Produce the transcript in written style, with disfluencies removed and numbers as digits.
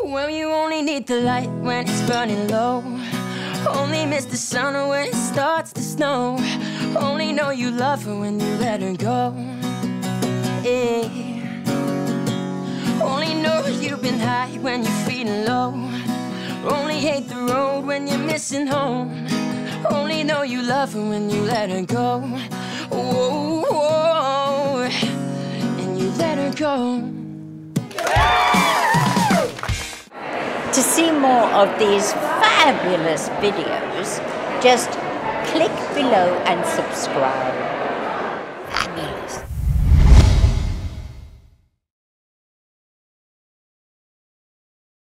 Well, you only need the light when it's burning low. Only miss the sun when it starts to snow. Only know you love her when you let her go. Yeah. Only know you've been high when you're feeling low. Only hate the road when you're missing home. Only know you love her when you let her go. Whoa, whoa, and you let her go. To see more of these fabulous videos, just click below and subscribe.